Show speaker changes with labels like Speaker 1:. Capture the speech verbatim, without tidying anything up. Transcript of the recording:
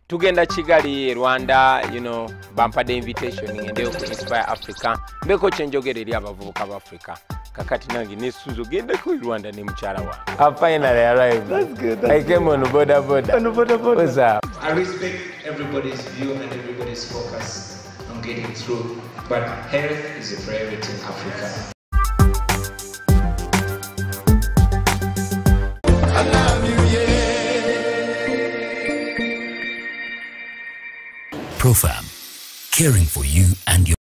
Speaker 1: tugenda Kigali Rwanda, you know, bampadde invitation ngende ku Inspire Africa mbeko kyenjogera eri abavubuka ba Africa kakati nange ne Suzo gende ku Rwanda ne mukyala wa. I finally arrived. That's good. That's I came good. on border border. On border border. What's up?
Speaker 2: I respect everybody's view and everybody's focus on getting through, but health is a priority in Africa.
Speaker 3: Profam, caring for you and your